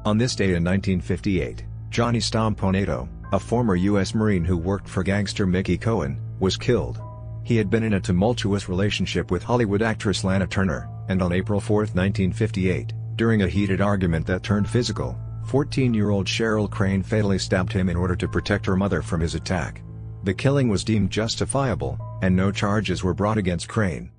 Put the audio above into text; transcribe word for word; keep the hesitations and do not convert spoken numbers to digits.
On this day in nineteen fifty-eight, Johnny Stomponato, a former U S Marine who worked for gangster Mickey Cohen, was killed. He had been in a tumultuous relationship with Hollywood actress Lana Turner, and on April fourth nineteen fifty-eight, during a heated argument that turned physical, fourteen-year-old Cheryl Crane fatally stabbed him in order to protect her mother from his attack. The killing was deemed justifiable, and no charges were brought against Crane.